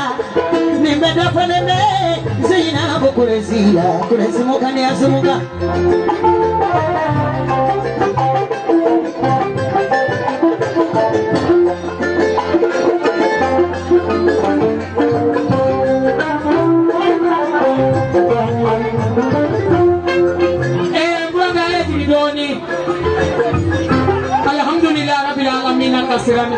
Nimbeda faleme Zina bukurezia Kurezimuka ni azumuka Alhamdulillah Rabbil Alamin kasirani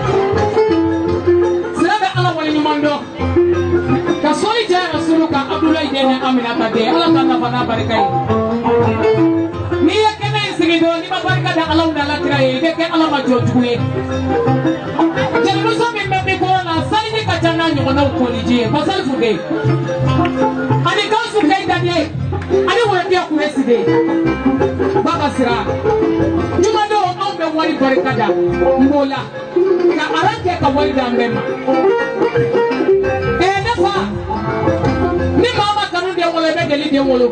sirabe ala wali mando ka soli ja rasuluka Abdullah dene Amina tade ala kana fana barikai ni yakene sigido ni barika da ala unda la tirai ke ala ma jojuwe jelo so mi me ko na sali ni ka jana nyo na ko ni je basal fude ani ka su kai dade ani wala dia ku reside baba sira jumado on be wali barika da mbola ka arake ka wali da mbema nafa ni mama kanu de wala be geli de wolo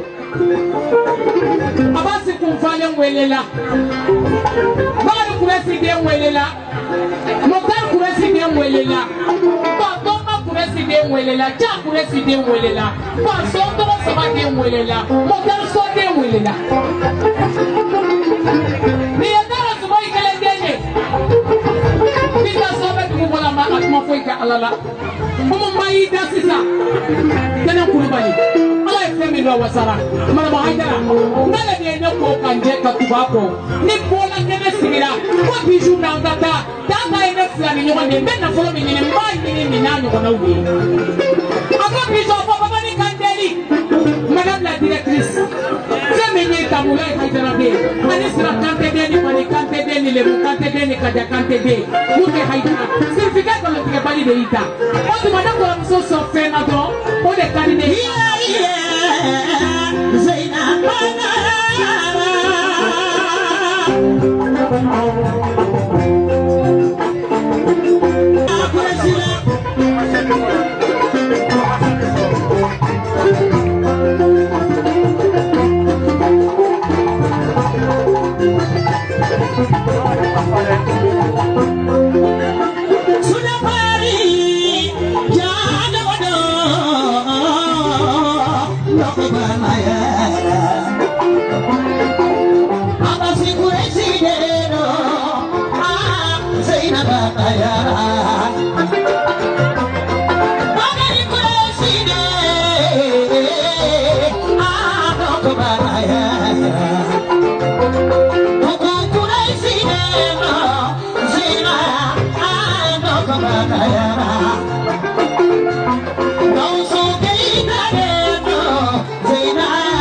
abasi kumfanya ngwelela bali kuresi de ngwelela mokar kuresi de ngwelela ba kuresi de ngwelela cha kuresi de ngwelela ba sondo saba de ngwelela mokar so de ngwelela ni ndara subai kele denye bita sobe kubola ma atma foika alala como mai da sisa tena kurubali ala femi do wasara mara ba haidara ngala de ne ko kanje ka tubako ni bola kene sigira ko biju na ngata tanga ene fulani nyoma ne benna folo mi ni mai ni nanyo ko nawbi ako biju ko baba ni kandeli madame la directrice semeni tamula haidara de ani sira kante de ni mani kante de ni le kante de ni kaja kante de muke haidara certificat ko le bali de ita o tu mana ko so so fena do o de kanine Zaina Zaina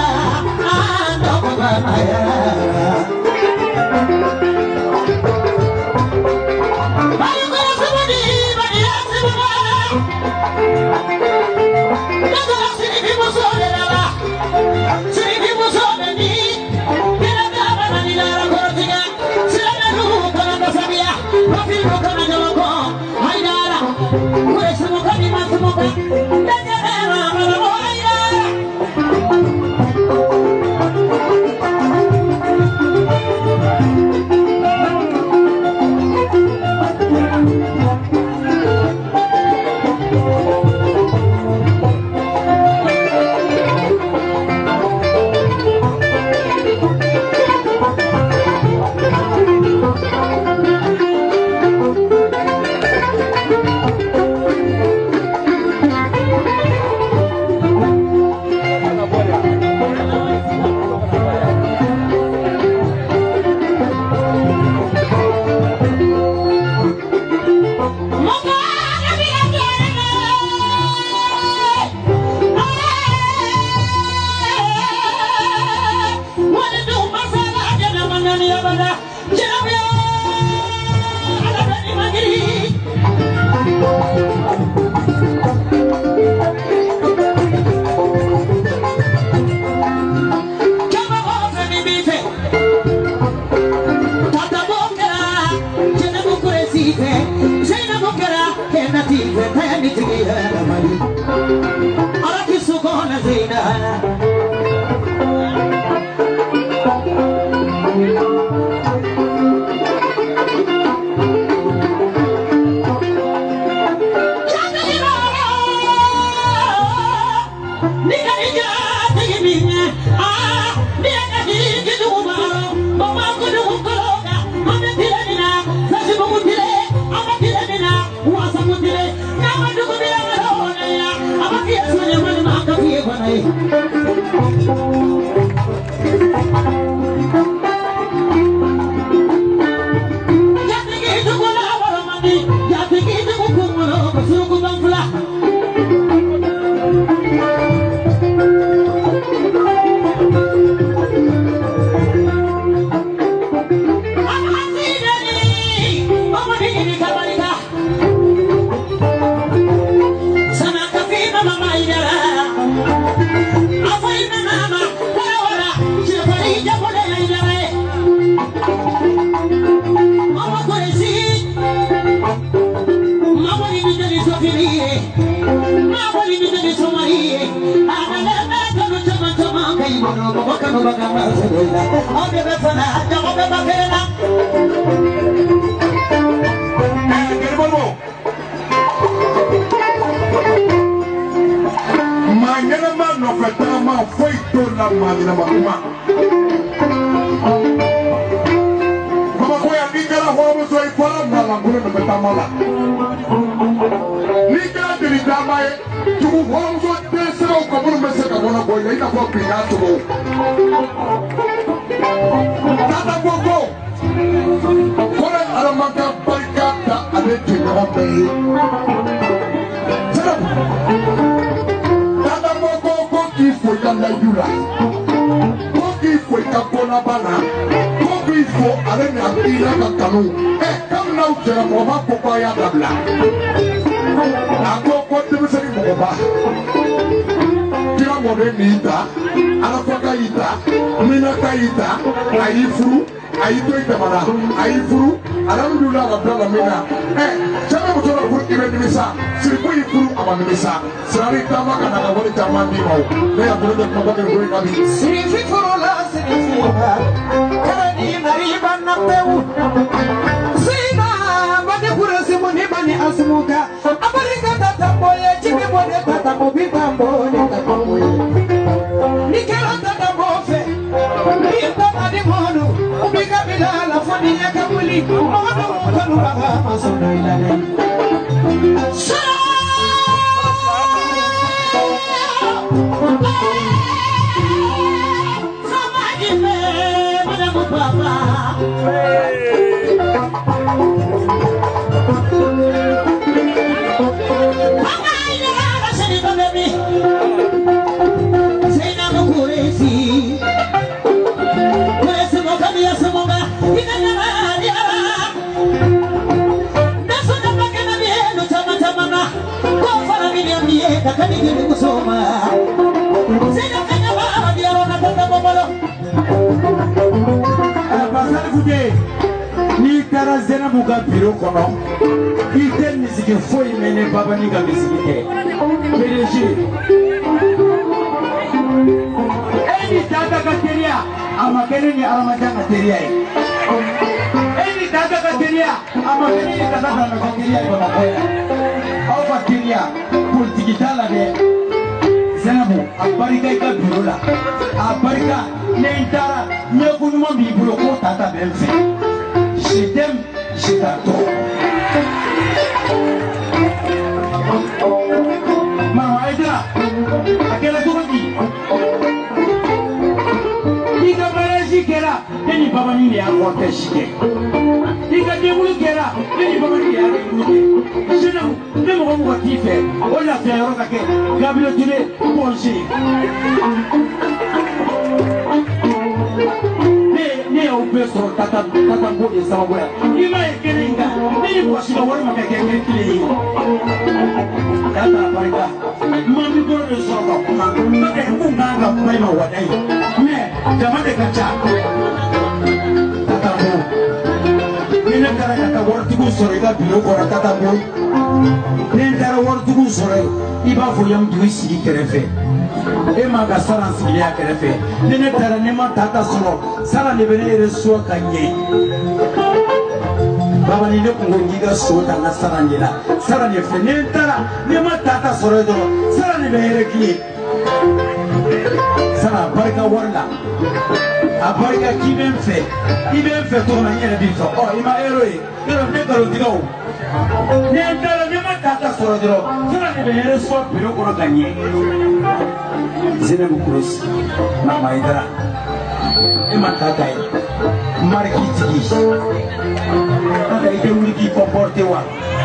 Abarika qui vient faire. Il vient faire tourner la vie. Oh, il m'a héroï. Il m'a fait le dino. Il m'a fait le tata sur le dino. Tu vas le héros soit plus haut pour gagner. Je n'aime pas plus. Maman est là. Et ma tata est. Marquis. Elle a été où qui comporte wa.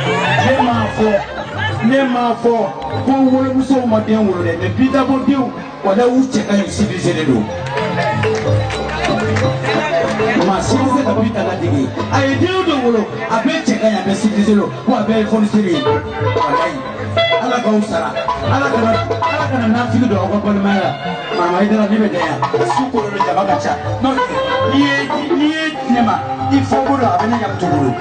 Ne m'a fort. Pour vous, vous sommes matin ou le mais puis d'abord Dieu. Voilà où tu as civilisé les loups. Ma civilisé la putain la digue. Aïe Dieu de boulot. Avec checker à me civilisé l'eau. Ou avec fournisseur. À la Gausara. À la Nafique de Okokolmara. Maman est dans la vie derrière. Souko le Jabagacha. Non, il faut que l'on ait un tout boulot.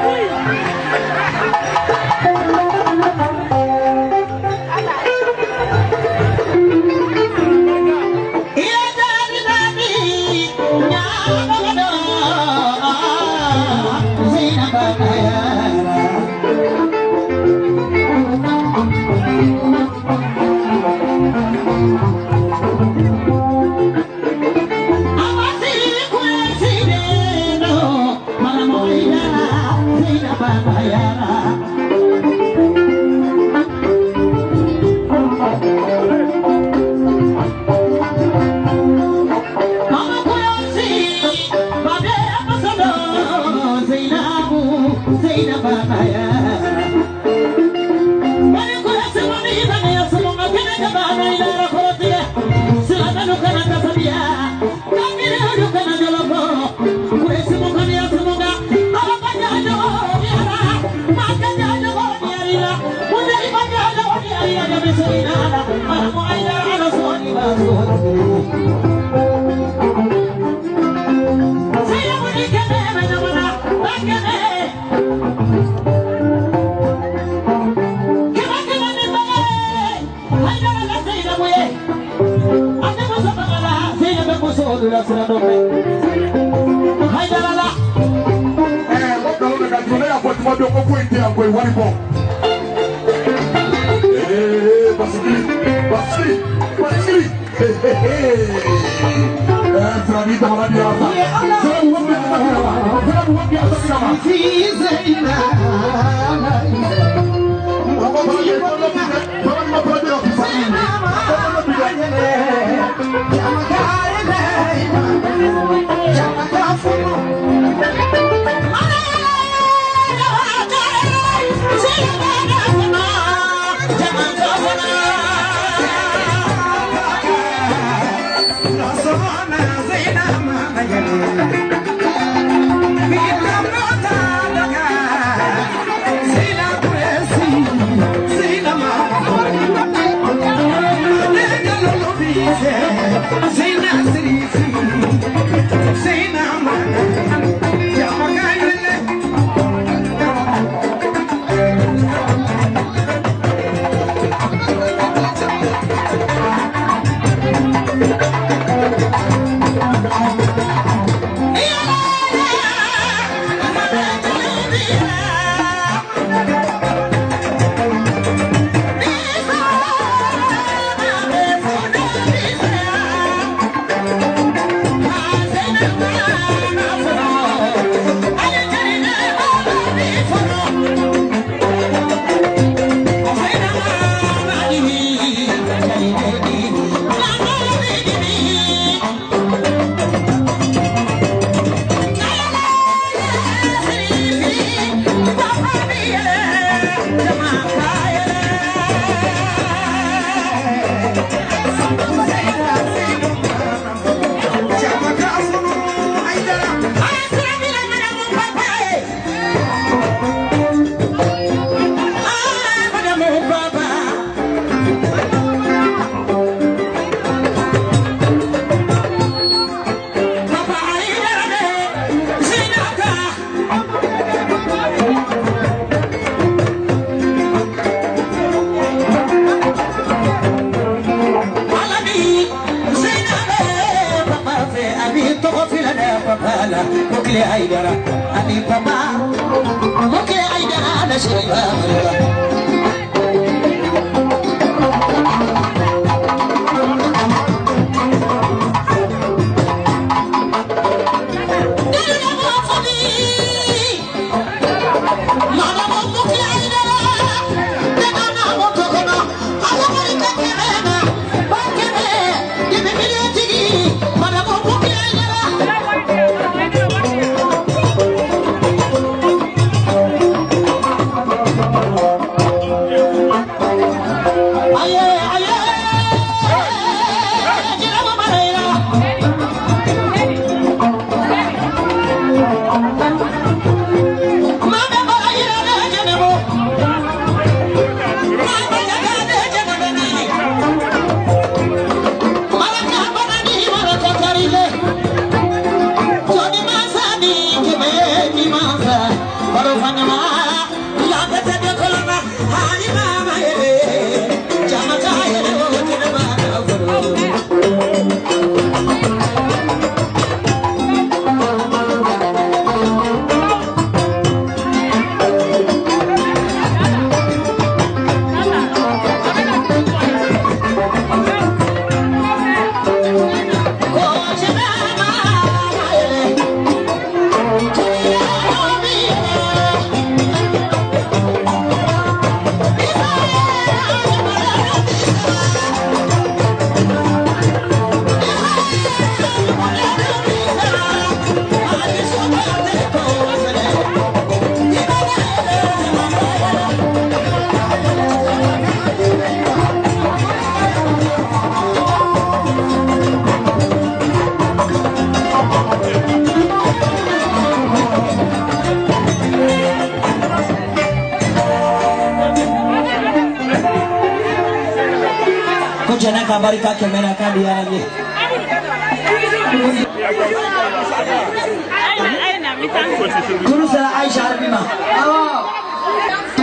ko jana ka barika kemera ka dia lagi Guru sara Aisha Arbima